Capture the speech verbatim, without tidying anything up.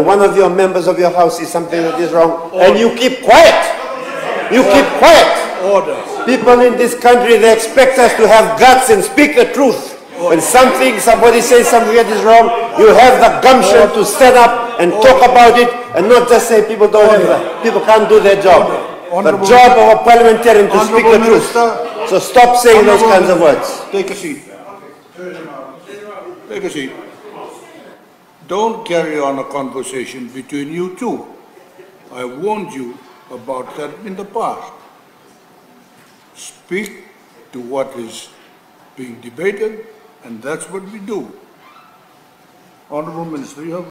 one of your members of your house is something that is wrong, Order. and you keep quiet. You Order. keep quiet. Order. People in this country, they expect us to have guts and speak the truth. Order. When something, somebody says something that is wrong, you have the gumption Order. to stand up and Order. talk about it, and not just say people don't have that. People can't do their job. The job of a parliamentarian to speak the truth. So stop saying those kinds of words. Take a seat. Take a seat. Don't carry on a conversation between you two. I warned you about that in the past. Speak to what is being debated, and that's what we do. Honourable Minister, you have